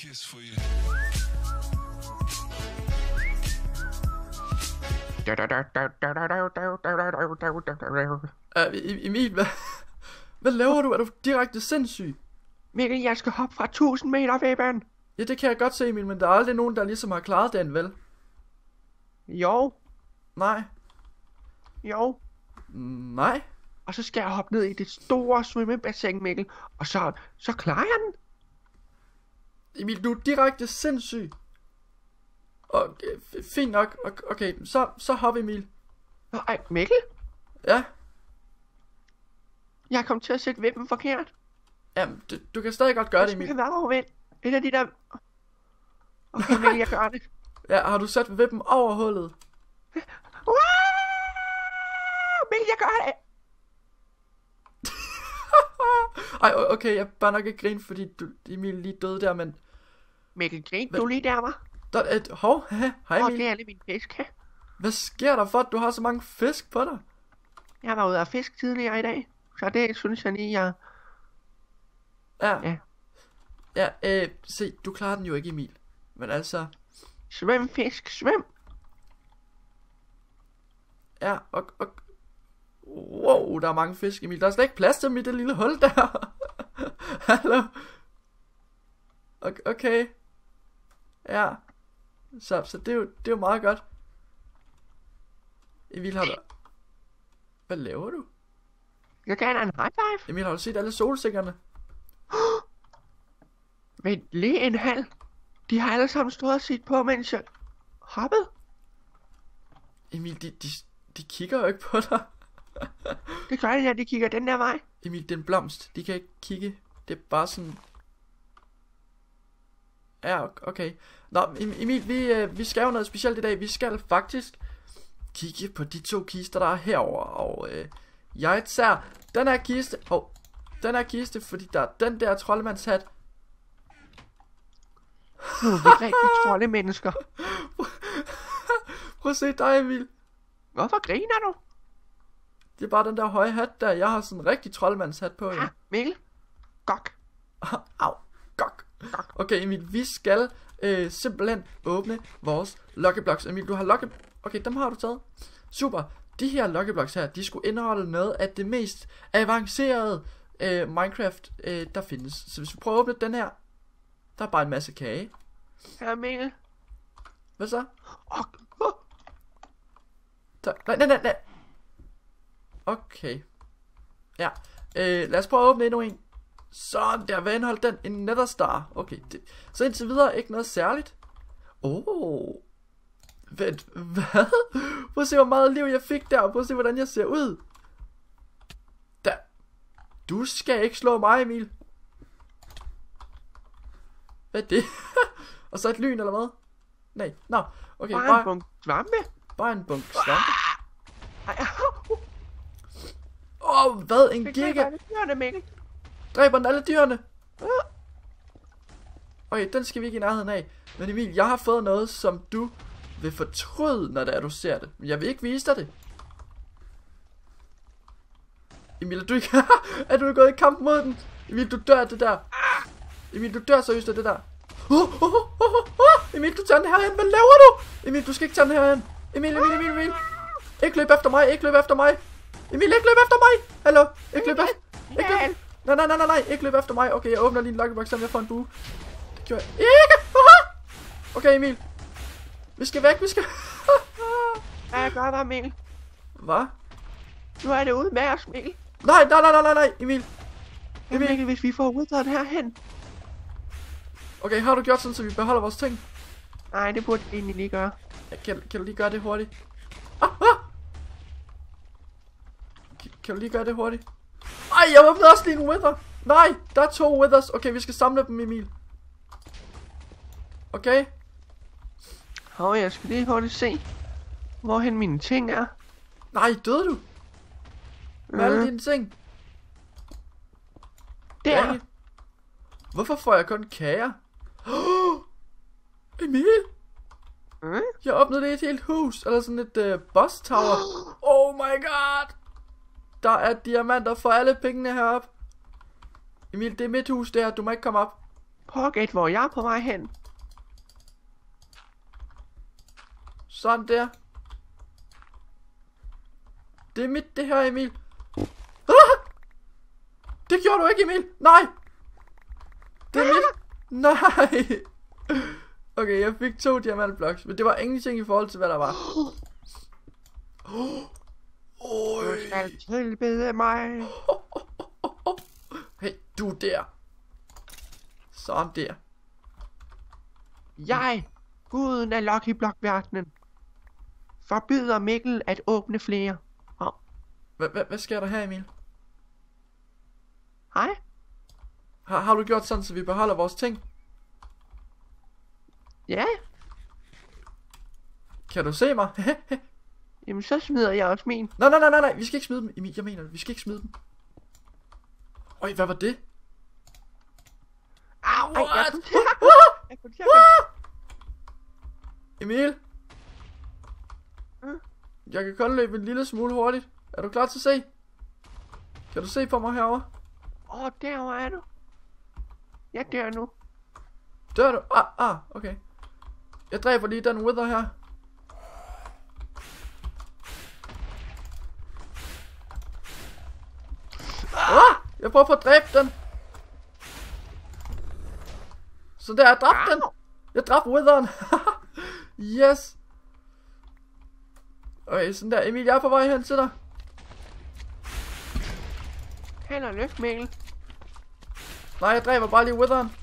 kiss for you. Emil, hvad laver du? Er du direkte sindssyg? Mikkel, jeg skal hoppe fra 1000 meter Webben. Ja, det kan jeg godt se, Emil, men der er aldrig nogen, der ligesom har klaret den, vel? Jo, Nej. jo. Nej. Og så skal jeg hoppe ned i det store svømmebassin, Mikkel. Og så klarer jeg den. Emil, du er direkte sindssyg. Okay, fint nok. Okay, så hop, Emil. Ej, Mikkel, Ja. jeg kom til at sætte Webben forkert. Jamen, du kan stadig godt gøre det, Det Emil. skal være overvendt. Et af de der... Okay, Mikkel, jeg gør det. Ja, har du sat vippen over hullet? Wow! Mikkel, jeg gør det. Ej, okay, jeg bør nok ikke grine, fordi Emil lige døde der, men... Mikkel, grin du lige der, var? Hov, hej Emil. Det er alle mine fisk. Hvad sker der for, at du har så mange fisk på dig? Jeg var ude af fisk tidligere i dag. Så det synes jeg lige, jeg... Ja. Ja. Ja, se, du klarer den jo ikke, Emil. Men altså... Svøm, fisk, svøm. Ja, wow, der er mange fisk, Emil. Der er slet ikke plads til dem i det lille hul der. Hallo? Okay. Ja. Så det er jo meget godt. Emil, har du... Hvad laver du? Jeg gav dig en high five. Emil, har du set alle solsikkerne? Men lige en halv. De har alle sammen stået og set på, mens jeg hoppede. Emil, de kigger jo ikke på dig. Det gør de, at de kigger den der vej. Emil, det er en blomst. De kan ikke kigge. Det er bare sådan... Ja, okay. Nå, Emil, vi skal jo noget specielt i dag. Vi skal faktisk kigge på de to kister, der er herover. Og jeg tager den her kiste. Den her kiste, fordi der er den der troldmandshat. Nu er vi rigtig troldemennesker. Prøv at se dig, Emil. Hvorfor griner du? Det er bare den der høje hat der. Jeg har sådan en rigtig troldmandshat på. Ja, Mikkel. Gok. Au. Gok. Okay, Emil, vi skal simpelthen åbne vores Lucky-Blocks. Emil, du har Okay, dem har du taget. Super. De her Lucky-Blocks her, de skulle indeholde noget af det mest avancerede Minecraft, der findes. Så hvis vi prøver at åbne den her, der er bare en masse kage. Ja, Mikkel. Hvad så? Nej. Okay. Ja. Lad os prøve at åbne endnu en. Sådan der, hvad indeholdt den? En Nether Star. Okay, så indtil videre ikke noget særligt. Vent, hvad? Prøv at se, hvor meget liv jeg fik der. Prøv at se, hvordan jeg ser ud. Der. Du skal ikke slå mig, Emil. Hvad er det? Og så et lyn, eller hvad? Nej, nå. Okay, bare en bunk svampe. Bare en bunk svampe. Hvad? En giga? Dræber den alle dyrene? Okay, den skal vi ikke i nærheden af. Men Emil, jeg har fået noget, som du vil fortryde, når det er, du ser det. Men jeg vil ikke vise dig det. Emil, er du gået i kamp mod den? Emil, du dør af det der. Emil, du dør seriøst af det der. Emil, du tager den herhen. Hvad laver du? Emil, du skal ikke tage den herhen. Emil. Ikke løb efter mig. Emil, ikke løb efter mig. Hallo. Ikke løb efter. Nej. Ikke løb efter mig. Okay, jeg åbner lige en Lucky-Box, så jeg får en bue. Det gjorde jeg ikke. Okay, Emil. Vi skal væk, Ja, jeg gør bare, Mikkel. Hvad? Nu er det ude med os, Mikkel. Nej, Emil. Mikkel, hvis vi får udtaget det herhen. Okay, har du gjort sådan, så vi beholder vores ting? Nej, det burde vi egentlig lige gøre. Kan du lige gøre det hurtigt? Kan du lige gøre det hurtigt? Ej, jeg åbnede også lige en wither. Nej, der er 2 withers. Okay, vi skal samle dem, Emil. Okay. Jeg skal lige hurtigt se, hvorhen mine ting er. Nej, døde du? Med alle dine ting? Der. Hvorfor får jeg kun kager? Emil? Jeg åbnede det et helt hus, eller sådan et boss tower. Oh my god. Der er diamanter for alle pengene heroppe. Emil, det er mit hus der, du må ikke komme op. Prøv at gætte, hvor jeg er på vej hen. Sådan der. Det er mit, det her, Emil. Ah! Det gjorde du ikke, Emil. Nej. Det er mit. Nej. Okay, jeg fik 2 diamantblocks, men det var ingenting i forhold til, hvad der var. Du skal tilbede mig. Hey, du der. Sådan der. Jeg, guden af Lucky Block-verdenen, forbyder Mikkel at åbne flere. Hvad sker der her, Emil? Hej. Har du gjort sådan, så vi beholder vores ting? Ja, Kan du se mig? jamen så smider jeg også min. Nej, vi skal ikke smide dem, Emil, jeg mener det, vi skal ikke smide dem. Øj, hvad var det? Au, ej, jeg kom til jeg kom til Emil? Jeg kan kun løbe en lille smule hurtigt. Er du klar til at se? Kan du se på mig herovre? Derovre er du. Jeg dør nu. Dør du? Okay. Jeg dræber lige den wither her. Jeg prøver på at dræbe den. Så der, jeg dræbte den. Jeg dræbte witheren. Yes. Okay, sådan der. Emil, jeg er på vej hen til dig. Held og lykke, Mikkel. Nej, jeg dræber bare lige witheren.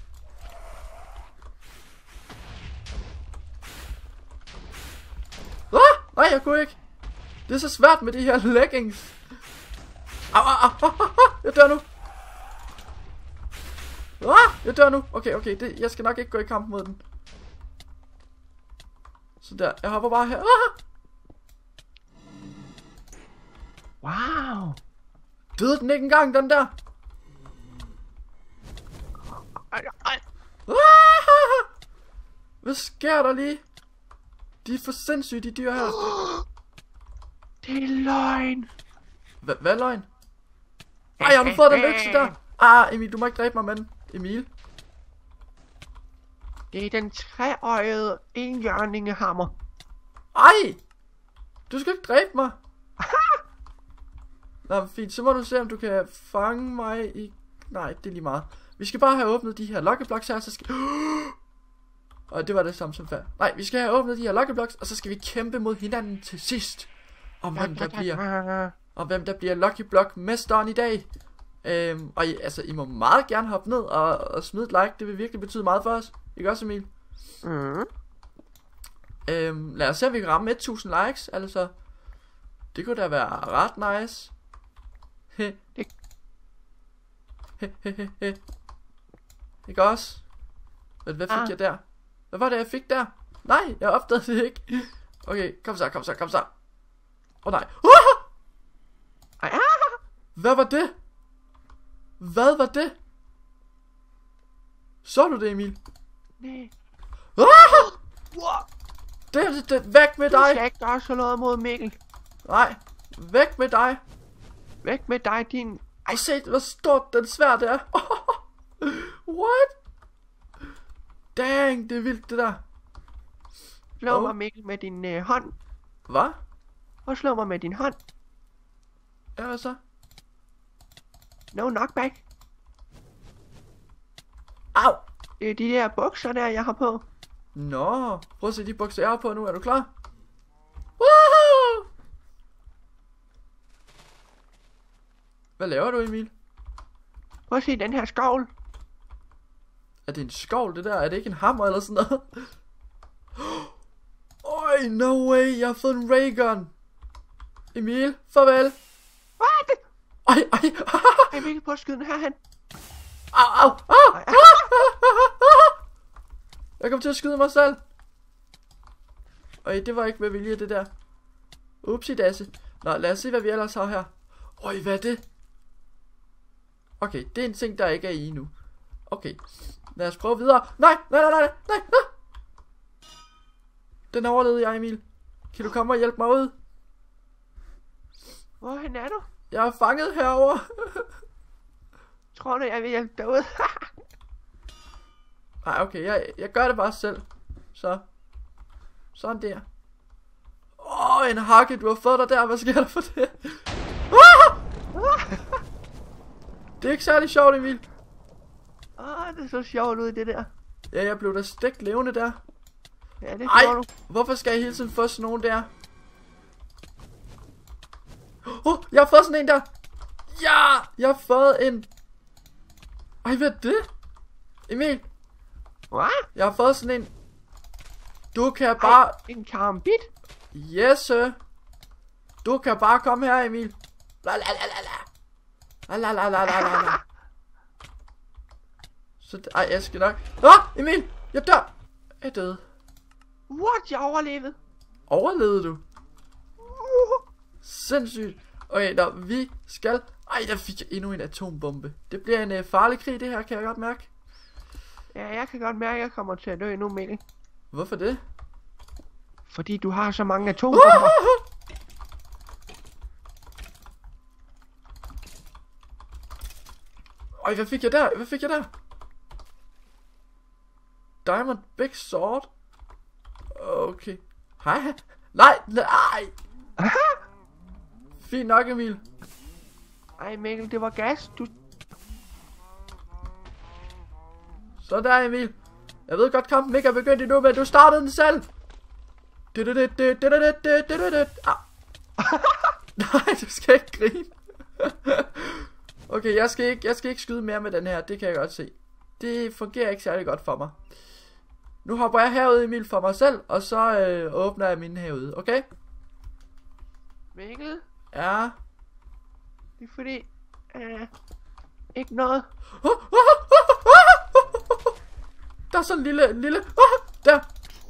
Nej, jeg kunne ikke. Det er så svært med de her leggings. Au. Jeg dør nu. Jeg dør nu. Okay. Jeg skal nok ikke gå i kamp mod den. Så der. Jeg hopper bare her. Wow. Døde den ikke engang, den der? Ej. Hvad sker der lige? De er for sindssyge, de dyr her. Det er løgn. Hvad er løgn? Ej, har du fået den økse der? Emil, du må ikke dræbe mig, mand. Emil? Det er den treøjede enhjørningehammer. Ej! Du skal ikke dræbe mig. Nå, fint. Så må du se, om du kan fange mig i... Nej, det er lige meget. Vi skal bare have åbnet de her lockeblocks her, så skal... Og det var det samme som før. Nej, vi skal have åbnet de her lockeblocks, og så skal vi kæmpe mod hinanden til sidst. Om hvem der bliver Lucky Block mesteren i dag. Og I må meget gerne hoppe ned og smide et like. Det vil virkelig betyde meget for os. Ikke også, Emil? Lad os se, om vi kan ramme 1000 likes. Altså, det kunne da være ret nice. Ikke også? Hvad fik jeg der? Hvad var det, jeg fik der? Nej, jeg opdagede det ikke. Okay, kom så. Nej. Hvad var det? Så du det, Emil? Nej. Det, væk med dig. Du skal ikke gøre sådan noget mod Mikkel. Nej, væk med dig. Væk med dig, din... Ej, se, hvor stort den sværd er. What? Dang, det er vildt, det der. Slå mig, Mikkel, med din hånd. Hvad? Og slå mig med din hånd. Ja, hvad så? No knockback. Au! Det er de der bukser der, jeg har på. Nå, prøv at se de bukser, jeg har på nu. Er du klar? Woohoo! Hvad laver du, Emil? Prøv at se den her skovl. Er det en skovl, det der? Er det ikke en hammer eller sådan noget? Oj, no way, jeg har fået en raygun. Emil, farvel. What? Ej. Jeg vil ikke på at skyde den herhen. Au. Jeg kom til at skyde mig selv. Øj, det var ikke med vilje, det der. Upsi-dasse. Nå, lad os se, hvad vi ellers har her. Øj, hvad er det? Okay, det er en ting, der ikke er i nu. Okay, lad os prøve videre. Nej. Den overlevede jeg, Emil. Kan du komme og hjælpe mig ud? Hvorhen er du? Jeg er fanget herover. Tror du, jeg vil hjælpe dig ud? Nej, okay, jeg gør det bare selv. Så. Sådan der. En hakke, du har fået dig der. Hvad sker der for det? Det er ikke særlig sjovt, Emil. Det så sjovt ud, det der. Ja, jeg blev da stegt levende der. Ja, det Ej, får du. hvorfor skal jeg hele tiden få sådan nogen der? Jeg har fået sådan en der. Ja, jeg har fået en. Ej, hvad er det? Emil, Hvad? jeg har fået sådan en. Du kan bare... En karambit? Yes, sir. Du kan bare komme her, Emil. La la la la la. La la la la la la. Så ej, jeg skal nok. Emil, jeg dør. Jeg døde. What? Jeg overlevede. Overlevede du? Sindssygt. Okay, vi skal... Ej, der fik jeg endnu en atombombe. Det bliver en farlig krig, det her, kan jeg godt mærke. Ja, jeg kan godt mærke, at jeg kommer til at dø nu, Mikkel. Hvorfor det? Fordi du har så mange atombomber. Ej, hvad fik jeg der? Hvad fik jeg der? Diamond Big Sword. Okay. Hej. Nej, nej. Fint nok, Emil. Ej, Mikkel, det var gas. Du... Så der, Emil. Jeg ved godt, kampen ikke er begyndt endnu, men du startede den selv. Nej, du skal ikke grine. Okay, jeg skal ikke skyde mere med den her. Det kan jeg godt se. Det fungerer ikke særlig godt for mig. Nu hopper jeg herud, Emil, for mig selv. Og så åbner jeg mine herude, okay? Mikkel, Ja. det er fordi... ikke noget. Der er sådan en lille... Der.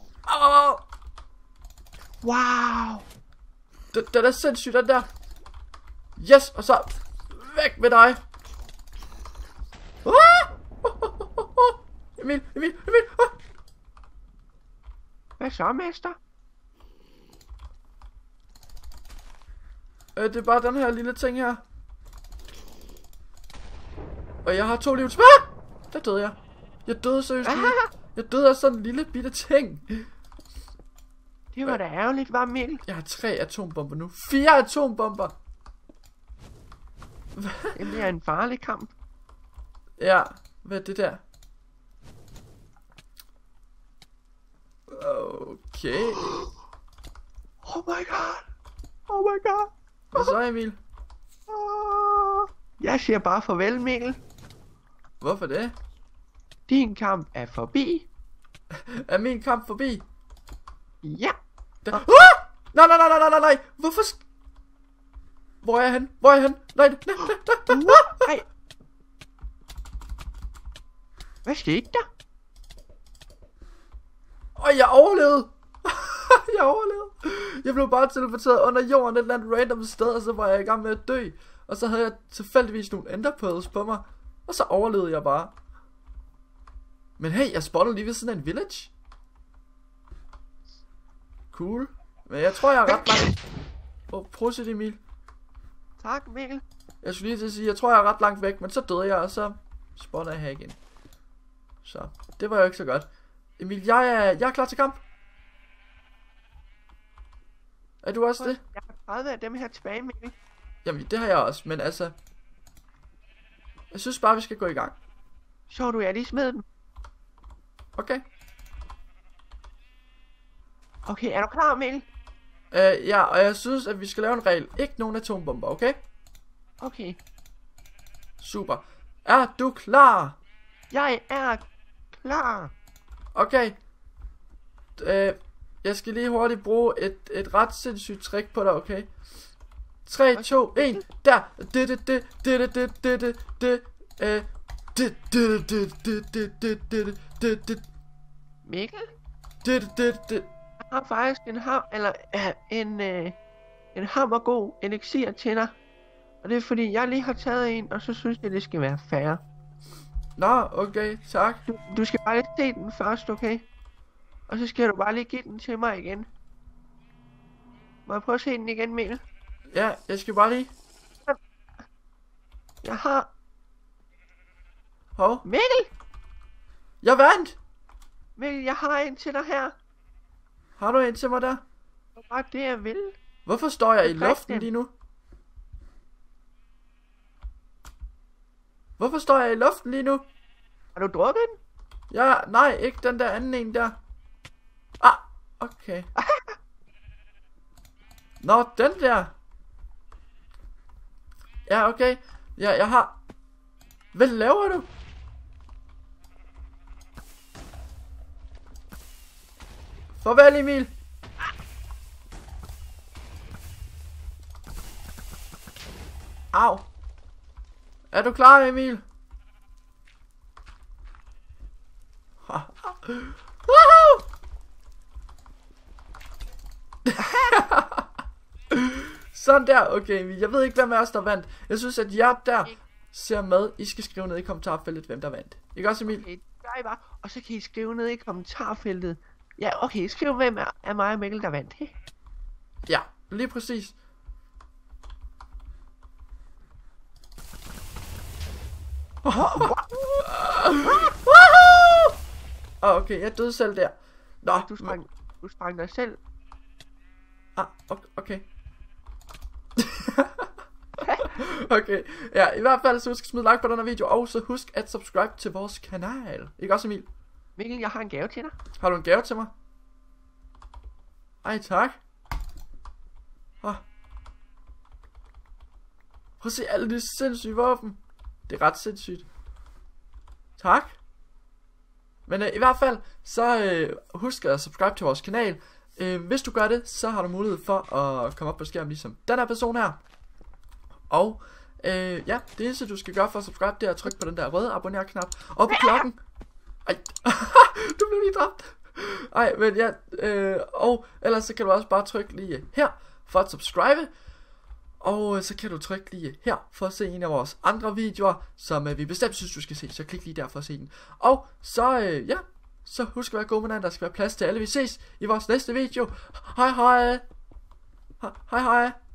Wow. Den er sindssygt, den der. Yes, og så... Væk med dig. Emil. Hvad så, mester? Det er bare den her lille ting her. Og jeg har 2 liv tilbage. Der døde jeg. Jeg døde seriøst lige. Jeg døde af sådan en lille bitte ting. Det var da ærgerligt, var Mikkel? Jeg har 3 atombomber nu. 4 atombomber. Det bliver en farlig kamp. Ja, hvad er det der? Okay. Oh my god. Oh my god. Hvad så, Emil? Jeg siger bare farvel, Mikkel. Hvorfor det? Din kamp er forbi. Er min kamp forbi? Ja. Nej. Hvorfor? Hvor er jeg hen? Nej. Nej. Hvad skete der? Jeg overlevede. Jeg blev bare teleporteret under jorden et eller andet random sted, og så var jeg i gang med at dø. Og så havde jeg tilfældigvis nogle enderpearls på mig, og så overlevede jeg bare. Men hey, jeg spawnede lige ved siden af en village. Cool. Men jeg tror, jeg er ret langt... Prosit, Emil. Tak, Mikkel. Jeg skulle lige til at sige, jeg tror, jeg er ret langt væk, men så døde jeg, og så spawner jeg her igen. Så, det var jo ikke så godt. Emil, jeg er klar til kamp. Er du også det? Jeg har 30 af dem her tilbage, Mikkel. Jamen, det har jeg også, men altså... Jeg synes bare, vi skal gå i gang. Så du, jeg lige smed dem. Okay? Okay, er du klar, Mikkel? Ja, og jeg synes, at vi skal lave en regel. Ikke nogen atombomber, okay? Okay. Super. Er du klar? Jeg er klar. Okay. Jeg skal lige hurtigt bruge et ret sindssygt trick på dig, okay? 3, 2, 1, der! Mikkel? Jeg har faktisk en hammergod elixir til dig. Og det er fordi, jeg lige har taget en, og så synes jeg, det skal være fair. Nå, okay, tak. Du skal bare lige se den først, okay? Og så skal du bare lige give den til mig igen. Må jeg prøve at se den igen, Mikkel? Ja, jeg skal bare lige... Jeg har... Hov. Mikkel! Jeg vandt! Mikkel, jeg har en til dig her. Har du en til mig der? Det var bare det, jeg ville. Hvorfor står jeg i Drik luften den. lige nu? Hvorfor står jeg i luften lige nu? Har du drukket den? Ja, nej, ikke den der anden en der. Ah, okay. Nå, den der. Ja, okay. Ja, jeg har... Hvad laver du? Farvel, Emil. Au. Er du klar, Emil? Woohoo! Sådan der, okay. Jeg ved ikke, hvem af os der vandt. Jeg synes, at jer der ser med. I skal skrive ned i kommentarfeltet, hvem der vandt. Ikke også, Emil? Okay, det gør I bare. Og så kan I skrive ned i kommentarfeltet. Ja, okay, skriv hvem er mig og Mikkel, der vandt. Ja, lige præcis. Okay, jeg døde selv der. Nå, Du sprang dig selv. Ah, okay. Okay, ja, i hvert fald så husk at smide like på den her video, og så husk at subscribe til vores kanal. Ikke også, Emil? Mikkel, jeg har en gave til dig. Har du en gave til mig? Ej, tak. Prøv at se alle de sindssyge våben. Det er ret sindssygt. Tak. Men i hvert fald, så husk at subscribe til vores kanal. Hvis du gør det, så har du mulighed for at komme op på skærmen ligesom den her person her. Og ja, det eneste du skal gøre for at subscribe, det er at trykke på den der røde abonner-knap. Og på klokken. Ej, du blev lige dræbt. Ej, men ja, og ellers så kan du også bare trykke lige her for at subscribe. Og så kan du trykke lige her for at se en af vores andre videoer, som vi bestemt synes du skal se. Så klik lige der for at se den. Og så ja, så husk at være god med den. Der skal være plads til alle. Vi ses i vores næste video. Hej hej. Hej hej.